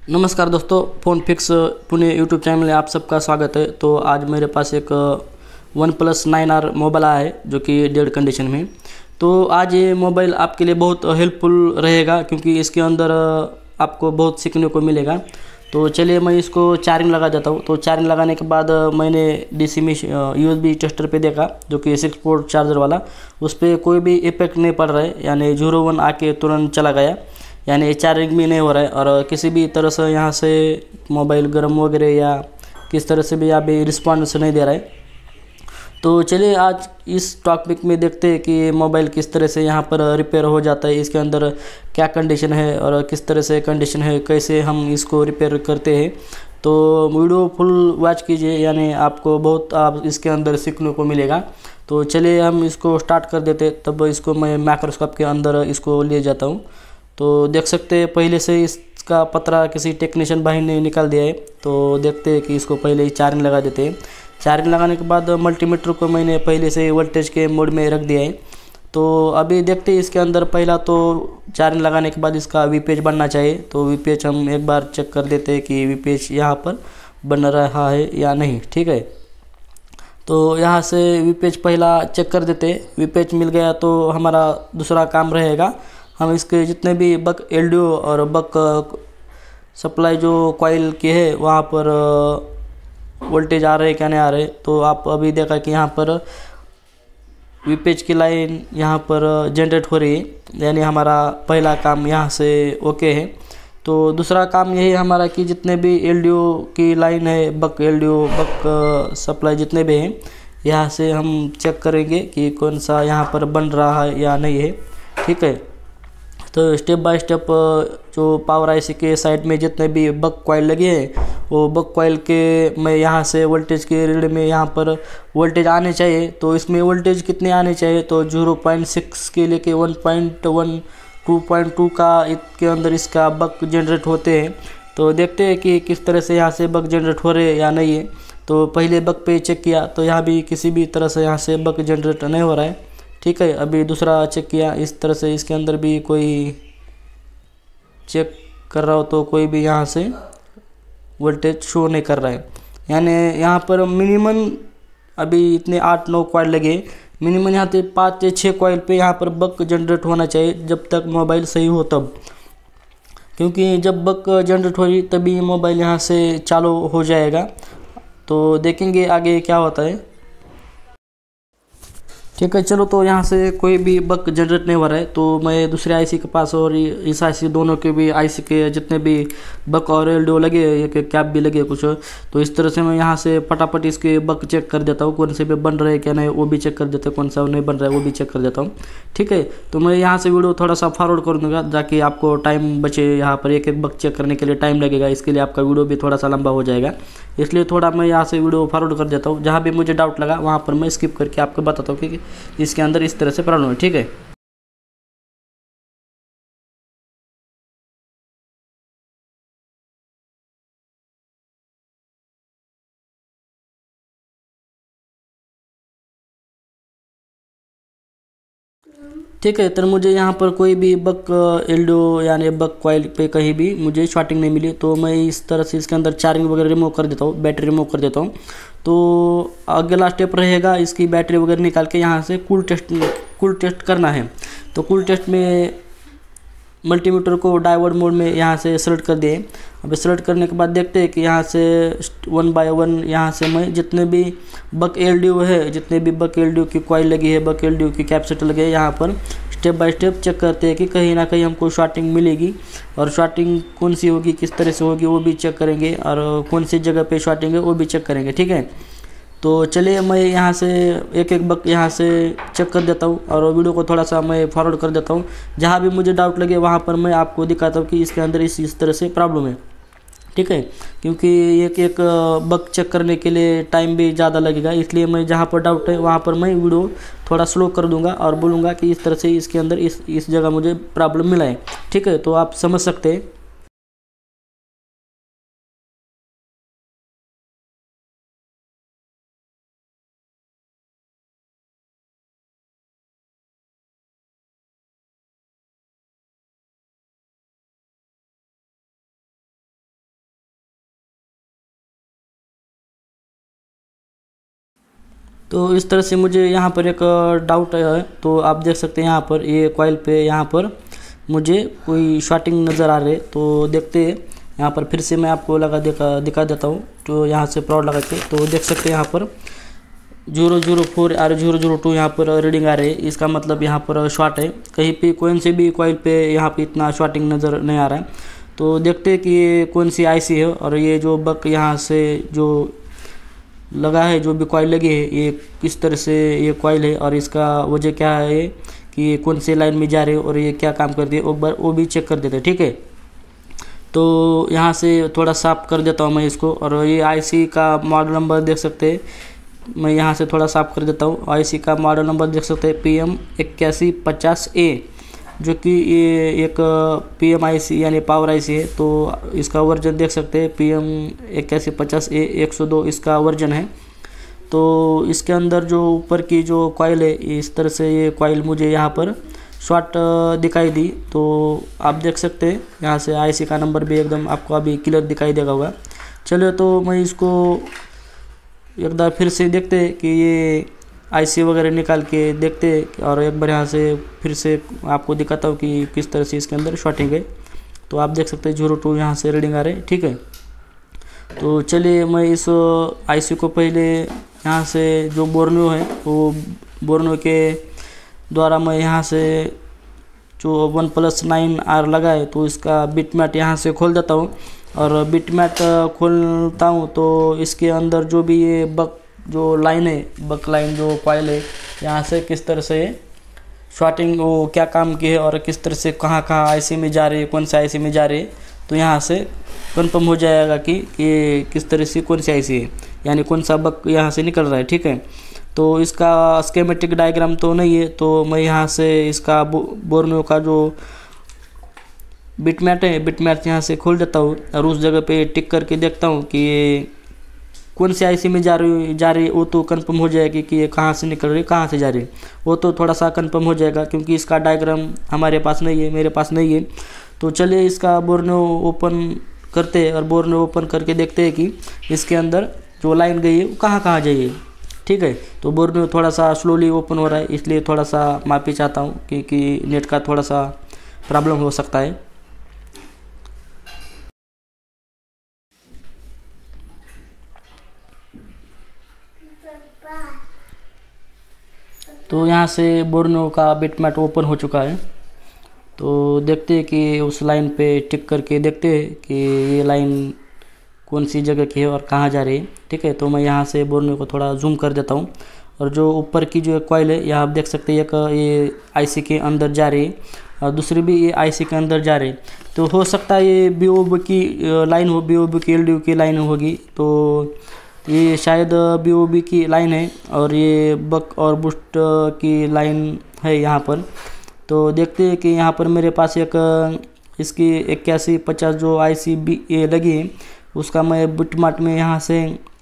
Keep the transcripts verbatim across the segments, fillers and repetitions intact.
नमस्कार दोस्तों, phone fix Pune YouTube channel में आप सबका स्वागत है। तो आज मेरे पास एक OnePlus nine R mobile आया है जो कि डेड कंडीशन में। तो आज ये मोबाइल आपके लिए बहुत हेल्पफुल रहेगा क्योंकि इसके अंदर आपको बहुत सीखने को मिलेगा। तो चलिए मैं इसको चार्जिंग लगा देता हूँ। तो चार्जिंग लगाने के बाद मैंने डीसी में यूएसबी टेस्टर पे देखा जो कि सिक्स पोर्ट चार्जर वाला, उस पर कोई भी इफेक्ट नहीं पड़ रहा है, यानी जीरो वन आके तुरंत चला गया, यानी चार्जिंग भी नहीं हो रहा है और किसी भी तरह से यहाँ से मोबाइल गर्म वगैरह या किस तरह से भी यहाँ भी रिस्पॉन्स नहीं दे रहा है। तो चलिए आज इस टॉपिक में देखते हैं कि मोबाइल किस तरह से यहाँ पर रिपेयर हो जाता है, इसके अंदर क्या कंडीशन है और किस तरह से कंडीशन है, कैसे हम इसको रिपेयर करते हैं। तो वीडियो फुल वॉच कीजिए, यानी आपको बहुत आप इसके अंदर सीखने को मिलेगा। तो चलिए हम इसको स्टार्ट कर देते, तब इसको मैं माइक्रोस्कोप के अंदर इसको ले जाता हूँ। तो देख सकते हैं पहले से इसका पतरा किसी टेक्नीशियन भाई ने निकाल दिया है। तो देखते हैं कि इसको पहले ही चार्जिंग लगा देते हैं। चार्जिंग लगाने के बाद मल्टीमीटर को मैंने पहले से वोल्टेज के मोड में रख दिया है। तो अभी देखते हैं इसके अंदर, पहला तो चार्जिंग लगाने के बाद इसका वीपेज बनना चाहिए। तो वीपेज हम एक बार चेक कर देते हैं कि वीपेज यहाँ पर बन रहा है या नहीं। ठीक है, तो यहाँ से वीपेज पहला चेक कर देते हैं। वीपेज मिल गया तो हमारा दूसरा काम रहेगा, हम इसके जितने भी बक एलडीओ और बक सप्लाई जो कॉइल के है वहाँ पर वोल्टेज आ रहे क्या नहीं आ रहे। तो आप अभी देखा कि यहाँ पर वीपेज की लाइन यहाँ पर जनरेट हो रही है, यानी हमारा पहला काम यहाँ से ओके है। तो दूसरा काम यही हमारा कि जितने भी एलडीओ की लाइन है, बक एलडीओ बक सप्लाई जितने भी हैं, यहाँ से हम चेक करेंगे कि कौन सा यहाँ पर बन रहा है या नहीं है। ठीक है, तो स्टेप बाय स्टेप जो पावर आईसी के साइड में जितने भी बक कॉइल लगे हैं, वो बक कॉइल के मैं यहाँ से वोल्टेज के रीड में यहाँ पर वोल्टेज आने चाहिए। तो इसमें वोल्टेज कितने आने चाहिए, तो ज़ीरो पॉइंट सिक्स के लेके one point one two point two का इसके अंदर इसका बक जनरेट होते हैं। तो देखते हैं कि किस तरह से यहाँ से बक जनरेट हो रहे हैं या नहीं है। तो पहले बक पे चेक किया तो यहाँ भी किसी भी तरह से यहाँ से बक जनरेट नहीं हो रहा है। ठीक है, अभी दूसरा चेक किया, इस तरह से इसके अंदर भी कोई चेक कर रहा हो तो कोई भी यहाँ से वोल्टेज शो नहीं कर रहा है। यानी यहाँ पर मिनिमम अभी इतने आठ नौ कॉइल लगे, मिनिमम यहाँ पे पाँच से छः कॉइल पे यहाँ पर बक जनरेट होना चाहिए जब तक मोबाइल सही हो तब, क्योंकि जब बक जनरेट हो रही तभी मोबाइल यहाँ से चालू हो जाएगा। तो देखेंगे आगे क्या होता है। ठीक है, चलो तो यहाँ से कोई भी बक जनरेट नहीं हो रहा है। तो मैं दूसरे आईसी के पास और इस आईसी दोनों के भी आईसी के जितने भी बक और एलडीओ लगे, एक कैप भी लगे कुछ, तो इस तरह से मैं यहाँ से फटाफट इसके बक चेक कर देता हूँ, कौन से भी बन रहे हैं क्या नहीं वो भी चेक कर देता हूँ, कौन सा नहीं बन रहा है वो भी चेक कर देता हूँ। ठीक है, तो मैं यहाँ से वीडियो थोड़ा सा फॉरवर्ड कर दूँगा ताकि आपको टाइम बचे। यहाँ पर एक एक बक चेक करने के लिए टाइम लगेगा, इसके लिए आपका वीडियो भी थोड़ा सा लंबा हो जाएगा, इसलिए थोड़ा मैं यहाँ से वीडियो फॉरवर्ड कर देता हूँ। जहाँ भी मुझे डाउट लगा वहाँ पर मैं स्किप करके आपको बताता हूँ कि इसके अंदर इस तरह से प्रॉब्लम है। ठीक है, ठीक है, तो मुझे यहाँ पर कोई भी बक एलडीओ यानी बक कॉइल पे कहीं भी मुझे शॉर्टिंग नहीं मिली। तो मैं इस तरह से इसके अंदर चार्जिंग वगैरह रिमूव कर देता हूँ, बैटरी रिमूव कर देता हूँ। तो अगला स्टेप रहेगा इसकी बैटरी वगैरह निकाल के यहाँ से कूल टेस्ट कूल टेस्ट करना है। तो कूल टेस्ट में मल्टीमीटर को डायोड मोड में यहाँ से सेलेक्ट कर दिए। अब सेलेक्ट करने के बाद देखते हैं कि यहाँ से वन बाय वन यहाँ से मैं जितने भी बक एलडीओ है, जितने भी बक एलडीओ की कॉइल लगी है, बक एलडीओ की कैपेसिटर लगे है, यहाँ पर स्टेप बाय स्टेप चेक करते हैं कि कहीं ना कहीं हमको शॉर्टिंग मिलेगी, और शॉर्टिंग कौन सी होगी, किस तरह से होगी वो भी चेक करेंगे, और कौन सी जगह पे शॉर्टिंग है वो भी चेक करेंगे। ठीक है, तो चलिए मैं यहाँ से एक एक बक यहाँ से चेक कर देता हूँ और वीडियो को थोड़ा सा मैं फॉरवर्ड कर देता हूँ। जहाँ भी मुझे डाउट लगे वहाँ पर मैं आपको दिखाता हूँ कि इसके अंदर इस इस तरह से प्रॉब्लम है। ठीक है, क्योंकि एक एक बक चेक करने के लिए टाइम भी ज़्यादा लगेगा, इसलिए मैं जहाँ पर डाउट है वहाँ पर मैं वीडियो थोड़ा स्लो कर दूँगा और बोलूँगा कि इस तरह से इसके अंदर इस इस जगह मुझे प्रॉब्लम मिला है। ठीक है, तो आप समझ सकते हैं। तो इस तरह से मुझे यहाँ पर एक डाउट है। तो आप देख सकते हैं यहाँ पर ये कॉइल पे यहाँ पर मुझे कोई शॉर्टिंग नज़र आ रही है। तो देखते हैं यहाँ पर फिर से मैं आपको लगा दिखा दिखा देता हूँ। तो यहाँ से प्रॉड लगा के तो देख सकते हैं यहाँ पर जीरो जीरो फोर और जीरो जीरो टू यहाँ पर रीडिंग आ रही है। इसका मतलब यहाँ पर शॉर्ट है। कहीं पे कौन से भी कॉइल पे यहाँ पे इतना शॉर्टिंग नज़र नहीं आ रहा है। तो देखते हैं कि ये कौन सी आईसी है और ये जो बक यहाँ से जो लगा है, जो भी कॉइल लगी है, ये किस तरह से ये कॉइल है और इसका वजह क्या है कि ये कौन से लाइन में जा रहे हो और ये क्या काम करती है, एक बार वो भी चेक कर देते हैं। ठीक है, तो यहाँ से थोड़ा साफ कर देता हूँ मैं इसको। और ये आईसी का मॉडल नंबर देख सकते हैं, मैं यहाँ से थोड़ा साफ कर देता हूँ। आईसी का मॉडल नंबर देख सकते हैं पी एम इक्यासी पचास ए, जो कि ये एक पी एम आई सी यानी पावर आईसी है। तो इसका वर्जन देख सकते हैं पी एम इक्यासी पचास ए एक सौ दो इसका वर्जन है। तो इसके अंदर जो ऊपर की जो कॉइल है, इस तरह से ये कॉइल मुझे यहाँ पर शॉर्ट दिखाई दी। तो आप देख सकते हैं यहाँ से आईसी का नंबर भी एकदम आपको अभी क्लियर दिखाई देगा होगा। चलिए, तो मैं इसको एक बार फिर से देखते हैं कि ये आईसी वगैरह निकाल के देखते हैं और एक बार यहाँ से फिर से आपको दिखाता हूँ कि किस तरह से इसके अंदर शॉर्टिंग है। तो आप देख सकते हैं जीरो टू यहाँ से रीडिंग आ रहे हैं। ठीक है, तो चलिए मैं इस आईसी को पहले यहाँ से जो बोर्नियो है वो बोर्नियो के द्वारा मैं यहाँ से जो वन प्लस नाइन आर लगा है तो इसका बिट मैट यहाँ से खोल देता हूँ। और बिट मैट खोलता हूँ तो इसके अंदर जो भी ये बक जो लाइन है, बक लाइन जो कॉइल है, यहाँ से किस तरह से शॉर्टिंग वो क्या काम की है और किस तरह से कहाँ कहाँ आईसी में जा रही है, कौन सी आईसी में जा रही है, तो यहाँ से कंफर्म हो जाएगा कि कि किस तरह से कौन सी आईसी है, यानी कौन सा बक यहाँ से निकल रहा है। ठीक है, तो इसका स्कीमेटिक डायग्राम तो नहीं है, तो मैं यहाँ से इसका बोर्नियो का जो बिटमैट है, बिटमैट यहाँ से खोल देता हूँ और उस जगह पे टिक करके देखता हूँ कि ये कौन सी आईसी में जा रही जा रही है। वो तो कंफर्म हो जाएगी कि ये कहाँ से निकल रही है, कहाँ से जा रही है, वो तो थोड़ा सा कंफर्म हो जाएगा क्योंकि इसका डायग्राम हमारे पास नहीं है, मेरे पास नहीं है। तो चलिए इसका बोर्नियो ओपन करते हैं और बोर्नियो ओपन करके देखते हैं कि इसके अंदर जो लाइन गई है वो कहाँ कहाँ जाइए। ठीक है, तो बोर्नियो थोड़ा सा स्लोली ओपन हो रहा है, इसलिए थोड़ा सा माफ़ी चाहता हूँ क्योंकि नेट का थोड़ा सा प्रॉब्लम हो सकता है। तो यहाँ से बोर्नियो का बिटमैट ओपन हो चुका है। तो देखते हैं कि उस लाइन पे टिक करके देखते हैं कि ये लाइन कौन सी जगह की है और कहाँ जा रही है। ठीक है, तो मैं यहाँ से बोर्नियो को थोड़ा जूम कर देता हूँ और जो ऊपर की जो कॉइल है यहाँ आप देख सकते हैं, एक ये आईसी के अंदर जा रही है और दूसरी भी ये आईसी के अंदर जा रही है। तो हो सकता है ये बी ओ बी की लाइन हो, बी ओ बी की एल डी यू की लाइन होगी। तो ये शायद बी ओ बी की लाइन है और ये बक और बूस्ट की लाइन है यहाँ पर। तो देखते हैं कि यहाँ पर मेरे पास एक इसकी इक्यासी पचास जो आई सी बी ए लगी है उसका मैं बिटमैट में यहाँ से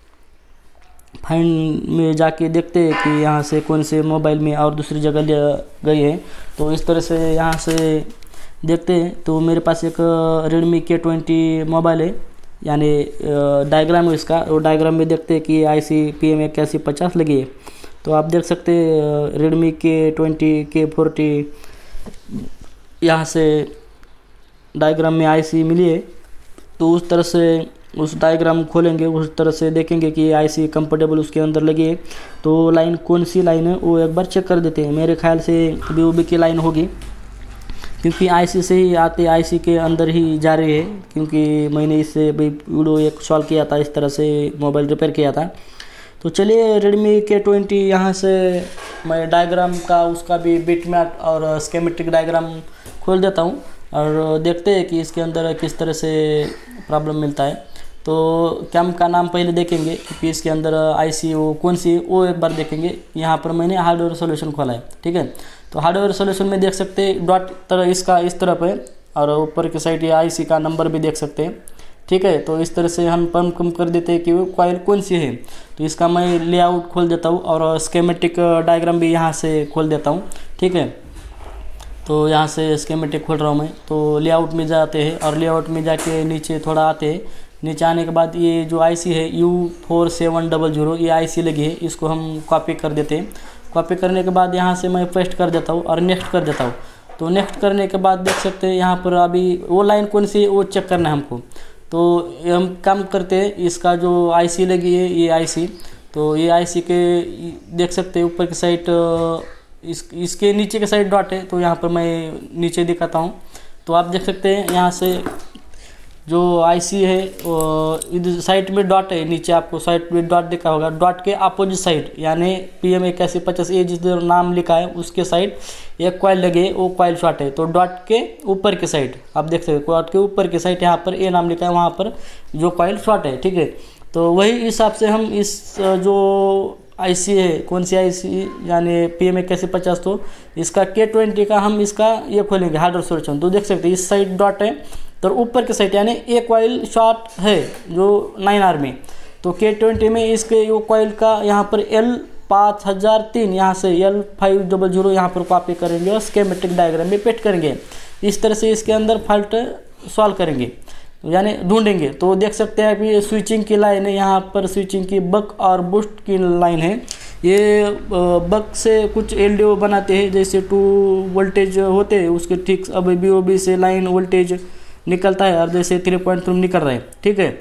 फाइंड में जाके देखते हैं कि यहाँ से कौन से मोबाइल में और दूसरी जगह ले गई है। तो इस तरह से यहाँ से देखते हैं। तो मेरे पास एक रेडमी के ट्वेंटी मोबाइल है, यानी डायग्राम है इसका, और डायग्राम में देखते हैं कि आई सी पी एम इक्यासी पचास लगी है। तो आप देख सकते हैं रेडमी के ट्वेंटी के फोर्टी यहाँ से डायग्राम में आईसी मिली है। तो उस तरह से उस डायग्राम खोलेंगे, उस तरह से देखेंगे कि आईसी कंफर्टेबल उसके अंदर लगी है। तो लाइन कौन सी लाइन है वो एक बार चेक कर देते हैं। मेरे ख्याल से बी ओ बी की लाइन होगी क्योंकि आईसी से ही आते आईसी के अंदर ही जा रही है, क्योंकि मैंने इससे भी वीडियो एक सॉल्व किया था, इस तरह से मोबाइल रिपेयर किया था। तो चलिए रेडमी के ट्वेंटी यहाँ से मैं डायग्राम का उसका भी बिटमैट और स्कीमेटिक डायग्राम खोल देता हूँ और देखते हैं कि इसके अंदर किस तरह से प्रॉब्लम मिलता है। तो कैम का नाम पहले देखेंगे क्योंकि इसके अंदर आईसी वो कौन सी वो एक बार देखेंगे। यहाँ पर मैंने हार्डवेयर सॉल्यूशन खोला है। ठीक है, तो हार्डवेयर सॉल्यूशन में देख सकते हैं डॉट तरह इसका इस तरफ है और ऊपर की साइड ये आईसी का नंबर भी देख सकते हैं। ठीक है, तो इस तरह से हम कंफर्म कर देते हैं कि वो कॉइल कौन सी है। तो इसका मैं लेआउट खोल देता हूँ और स्कीमेटिक डायग्राम भी यहाँ से खोल देता हूँ। ठीक है, तो यहाँ से स्कीमेटिक खोल रहा हूँ मैं। तो लेआउट में जाते हैं और लेआउट में जाके नीचे थोड़ा आते हैं नीचे आने के बाद ये जो आईसी है U four seven double zero ये आईसी लगी है, इसको हम कॉपी कर देते हैं। कॉपी करने के बाद यहाँ से मैं पेस्ट कर देता हूँ और नेक्स्ट कर देता हूँ। तो नेक्स्ट करने के बाद देख सकते हैं यहाँ पर अभी वो लाइन कौन सी है वो चेक करना है हमको। तो हम काम करते हैं, इसका जो आईसी लगी है ये आईसी, तो ये आईसी के देख सकते हैं ऊपर की साइड इस इसके नीचे के साइड डॉट है, तो यहाँ पर मैं नीचे दिखाता हूँ। तो आप देख सकते हैं यहाँ से जो आईसी है इधर साइड में डॉट है, नीचे आपको साइड में डॉट दिखा होगा। डॉट के अपोजिट साइड यानी पी एम इक्यासी पचास ए जिस नाम लिखा है उसके साइड एक कॉइल लगे, वो कॉइल शॉर्ट है। तो डॉट के ऊपर के साइड आप देख सकते हैं, डॉट के ऊपर के साइड यहाँ पर ए नाम लिखा है, वहाँ पर जो कॉइल शॉर्ट है, ठीक है। तो वही हिसाब से हम इस जो आईसी है कौन सी आईसी यानी पी एम इक्यासी पचास, तो इसका के ट्वेंटी का हम इसका ये खोलेंगे हार्डवेयर सॉल्यूशन। तो देख सकते हैं इस साइड डॉट है, तो ऊपर के साइड यानी ए कॉइल शॉर्ट है जो नाइन आर में। तो के ट्वेंटी में इसके यो कॉइल का यहाँ पर एल पाँच हज़ार तीन यहाँ से एल फाइव डबल जीरो यहाँ पर कॉपी करेंगे और स्कीमेटिक डायग्राम में पेस्ट करेंगे। इस तरह से इसके अंदर फॉल्ट सॉल्व करेंगे यानी ढूंढेंगे। तो देख सकते हैं अभी स्विचिंग की लाइन है, यहाँ पर स्विचिंग की बक और बूस्ट की लाइन है। ये बक से कुछ एलडीओ बनाते हैं, जैसे टू वोल्टेज होते हैं उसके ठीक अब बीओबी से लाइन वोल्टेज निकलता है और जैसे थ्री पॉइंट थ्री निकल रहा है, ठीक है।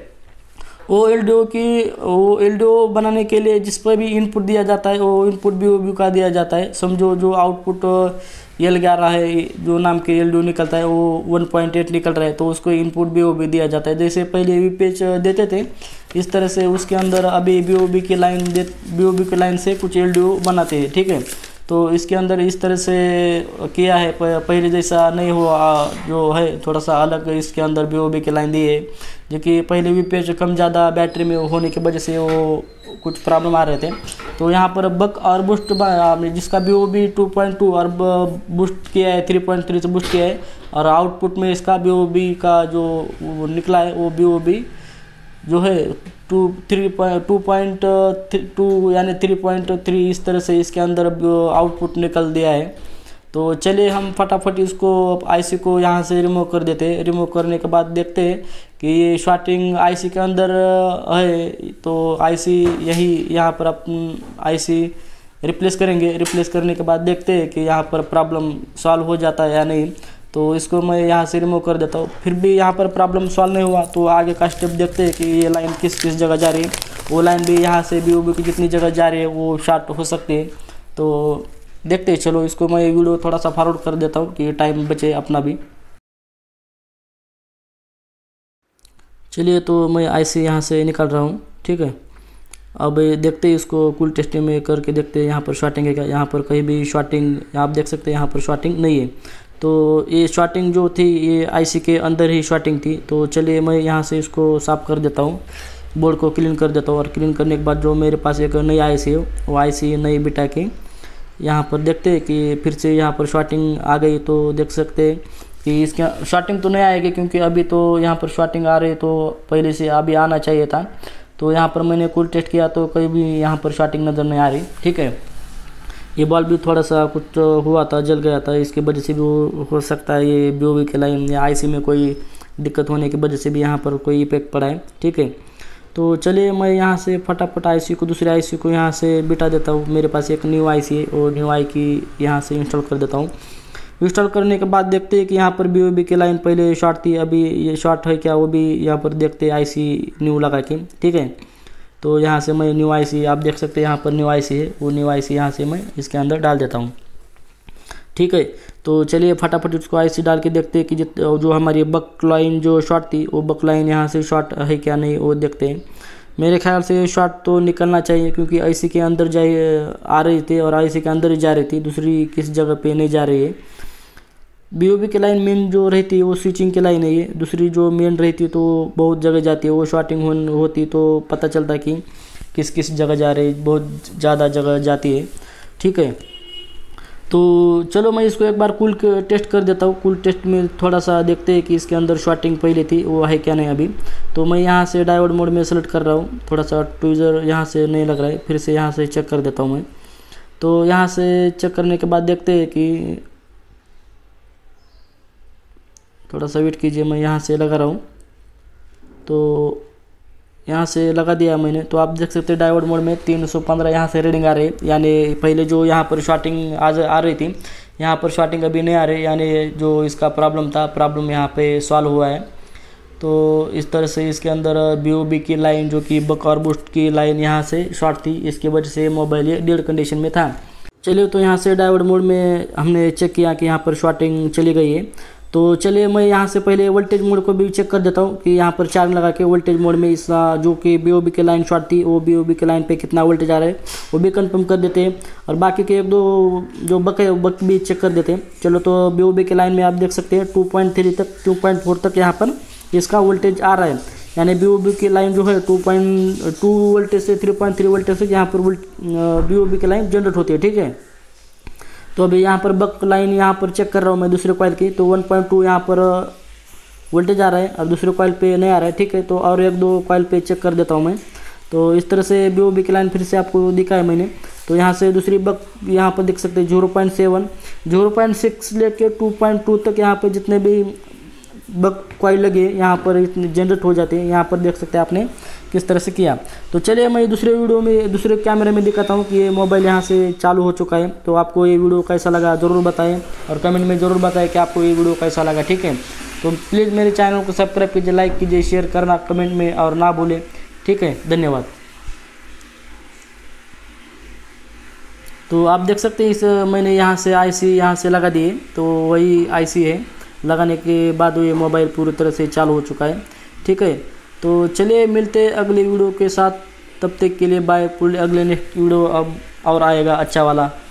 वो एलडीओ की वो एलडीओ बनाने के लिए जिस पर भी इनपुट दिया जाता है वो इनपुट बीओबी का दिया जाता है। समझो जो आउटपुट एल ग्यारह है जो नाम के एलडीओ निकलता है वो वन पॉइंट एट निकल रहा है, तो उसको इनपुट बीओबी दिया जाता है। जैसे पहले वी पेज देते थे इस तरह से उसके अंदर अभी बीओबी की लाइन दे बीओबी की लाइन से कुछ एलडीओ बनाते हैं, ठीक है। तो इसके अंदर इस तरह से किया है, पहले जैसा नहीं हुआ, जो है थोड़ा सा अलग इसके अंदर बीओबी की लाइन दी है, जो कि पहले भी पेज कम ज़्यादा बैटरी में होने की वजह से वो कुछ प्रॉब्लम आ रहे थे। तो यहाँ पर बक और बूस्ट जिसका बीओबी टू पॉइंट टू और बूस्ट किया है थ्री पॉइंट थ्री से बूस्ट किया है, और आउटपुट में इसका बीओबी का जो निकला है वो बीओबी जो है two three point two point two यानी थ्री पॉइंट थ्री इस तरह से इसके अंदर आउटपुट निकल दिया है। तो चलिए हम फटाफट इसको आईसी को यहाँ से रिमूव कर देते हैं। रिमूव करने के बाद देखते हैं कि ये शॉर्टिंग आईसी के अंदर है, तो आईसी यही यहाँ पर अपन आईसी रिप्लेस करेंगे। रिप्लेस करने के बाद देखते हैं कि यहाँ पर प्रॉब्लम सॉल्व हो जाता है या नहीं। तो इसको मैं यहाँ से रिमूव कर देता हूँ। फिर भी यहाँ पर प्रॉब्लम सॉल्व नहीं हुआ तो आगे का स्टेप देखते हैं कि ये लाइन किस किस जगह जा रही है। वो लाइन भी यहाँ से बीओबी की जितनी जगह जा रही है वो शॉर्ट हो सकती है। तो देखते हैं, चलो इसको मैं वीडियो थोड़ा सा फॉरवर्ड कर देता हूँ कि टाइम बचे अपना भी। चलिए तो मैं आईसी यहाँ से निकाल रहा हूँ, ठीक है। अब देखते हैं इसको कूल टेस्टिंग में करके देखते हैं यहाँ पर शॉर्टिंग है क्या। यहाँ पर कहीं भी शॉर्टिंग आप देख सकते हैं यहाँ पर शॉर्टिंग नहीं है। तो ये शॉर्टिंग जो थी ये आईसी के अंदर ही शॉर्टिंग थी। तो चलिए मैं यहाँ से इसको साफ़ कर देता हूँ, बोर्ड को क्लीन कर देता हूँ। और क्लीन करने के बाद जो मेरे पास एक नई आईसी है वो आईसी नई बिठा के यहाँ पर देखते हैं कि फिर से यहाँ पर शॉर्टिंग आ गई। तो देख सकते हैं कि इसके शॉर्टिंग तो नहीं आएगी क्योंकि अभी तो यहाँ पर शॉर्टिंग आ रही है, तो पहले से अभी आना चाहिए था। तो यहाँ पर मैंने कूल टेस्ट किया तो कहीं भी यहाँ पर शॉर्टिंग नज़र नहीं आ रही, ठीक है। ये बल्ब भी थोड़ा सा कुछ हुआ था, जल गया था, इसकी वजह से भी हो सकता है ये बीओबी के लाइन या आईसी में कोई दिक्कत होने की वजह से भी यहाँ पर कोई इफेक्ट पड़ा है, ठीक है। तो चलिए मैं यहाँ से फटाफट आईसी को दूसरे आईसी को यहाँ से बिठा देता हूँ। मेरे पास एक न्यू आईसी है और न्यू आई की यहाँ से इंस्टॉल कर देता हूँ। इंस्टॉल करने के बाद देखते हैं कि यहाँ पर बीओबी की लाइन पहले शॉर्ट थी, अभी ये शॉर्ट है क्या वो भी यहाँ पर देखते हैं आईसी न्यू लगा के, ठीक है। तो यहाँ से मैं न्यू आईसी आप देख सकते हैं यहाँ पर न्यू आईसी है, वो न्यू आईसी यहाँ से मैं इसके अंदर डाल देता हूँ, ठीक है। तो चलिए फटाफट उसको आईसी डाल के देखते हैं कि जो हमारी बक लाइन जो शॉर्ट थी वो बक लाइन यहाँ से शॉर्ट है क्या नहीं वो देखते हैं। मेरे ख्याल से शॉर्ट तो निकलना चाहिए क्योंकि आईसी के अंदर जा आ रही थी और आईसी के अंदर ही जा रही थी, दूसरी किस जगह पे नहीं जा रही है। बीओबी की लाइन मेन जो रहती है वो स्विचिंग की लाइन है, ये दूसरी जो मेन रहती है तो बहुत जगह जाती है। वो शॉर्टिंग हो होती तो पता चलता है कि किस किस जगह जा रही है, बहुत ज़्यादा जगह जाती है, ठीक है। तो चलो मैं इसको एक बार कूल टेस्ट कर देता हूँ। कूल टेस्ट में थोड़ा सा देखते हैं कि इसके अंदर शॉर्टिंग पहले थी वो है क्या नहीं अभी। तो मैं यहाँ से डायोड मोड में सेलेक्ट कर रहा हूँ, थोड़ा सा ट्विज़र यहाँ से नहीं लग रहा है, फिर से यहाँ से चेक कर देता हूँ मैं। तो यहाँ से चेक करने के बाद देखते हैं कि थोड़ा सा वेट कीजिए, मैं यहाँ से लगा रहा हूँ। तो यहाँ से लगा दिया मैंने। तो आप देख सकते हैं डायोड मोड में तीन सौ पंद्रह यहाँ से रीडिंग आ रही है, यानी पहले जो यहाँ पर शॉर्टिंग आज आ रही थी, यहाँ पर शॉर्टिंग अभी नहीं आ रही, यानी जो इसका प्रॉब्लम था प्रॉब्लम यहाँ पे सॉल्व हुआ है। तो इस तरह से इसके अंदर बी ओ बी की लाइन जो कि बक और बूस्ट की लाइन यहाँ से शॉर्ट थी, इसकी वजह से मोबाइल ये डेड कंडीशन में था। चलिए, तो यहाँ से डायोड मोड में हमने चेक किया कि यहाँ पर शॉर्टिंग चली गई है। तो चलिए मैं यहाँ से पहले वोल्टेज मोड को भी चेक कर देता हूँ कि यहाँ पर चार्ज लगा के वोल्टेज मोड में इस जो कि बी ओ बी की लाइन शॉर्ट थी वो बी ओ बी की लाइन पे कितना वोल्टेज आ रहा है वो भी कंफर्म कर देते हैं, और बाकी के एक दो जो बक है बक भी चेक कर देते हैं। चलो, तो बी ओ बी की लाइन में आप देख सकते हैं टू पॉइंट थ्री तक टू पॉइंट फोर तक यहाँ पर इसका वोल्टेज आ रहा है, यानी बी ओ बी की लाइन जो है टू पॉइंट टू वोल्टेज से थ्री पॉइंट थ्री वोल्टेज से यहाँ पर बी ओ बी की लाइन जनरेट होती है। ठीक है, तो अभी यहाँ पर बक लाइन यहाँ पर चेक कर रहा हूँ मैं दूसरे कॉइल की, तो वन पॉइंट टू यहाँ पर वोल्टेज आ रहा है और दूसरे कॉइल पे नहीं आ रहा है। ठीक है, तो और एक दो कॉइल पे चेक कर देता हूँ मैं। तो इस तरह से बी ओ बी की लाइन फिर से आपको दिखा है मैंने। तो यहाँ से दूसरी बक यहाँ पर देख सकते हैं zero point seven zero point six लेके टू पॉइंट टू तक यहाँ पर जितने भी बक कॉइल लगे यहाँ पर इतने जनरेट हो जाते हैं। यहाँ पर देख सकते हैं आपने किस तरह से किया। तो चलिए मैं दूसरे वीडियो में दूसरे कैमरे में दिखाता हूँ कि ये मोबाइल यहाँ से चालू हो चुका है। तो आपको ये वीडियो कैसा लगा ज़रूर बताएं और कमेंट में ज़रूर बताएं कि आपको ये वीडियो कैसा लगा। ठीक है, तो प्लीज़ मेरे चैनल को सब्सक्राइब कीजिए, लाइक कीजिए, शेयर करना कमेंट में और ना भूलें। ठीक है, धन्यवाद। तो आप देख सकते हैं इस मैंने यहाँ से आई सी यहाँ से लगा दिए, तो वही आई सी है, लगाने के बाद ये मोबाइल पूरी तरह से चालू हो चुका है। ठीक है, तो चलिए मिलते अगले वीडियो के साथ, तब तक के लिए बाय। अगले नेक्स्ट वीडियो अब और आएगा अच्छा वाला।